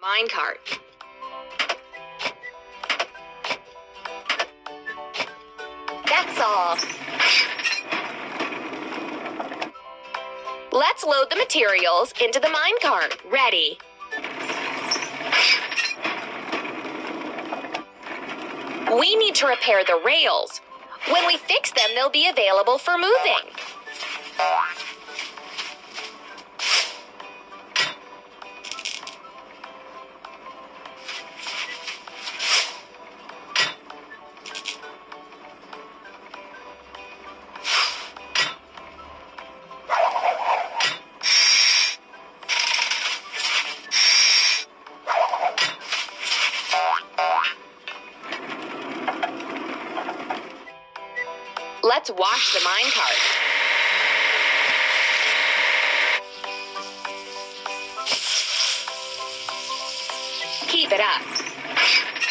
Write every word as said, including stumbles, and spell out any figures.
Minecart. That's all. Let's load the materials into the minecart. Ready. We need to repair the rails. When we fix them, they'll be available for moving. Let's wash the minecart. Keep it up.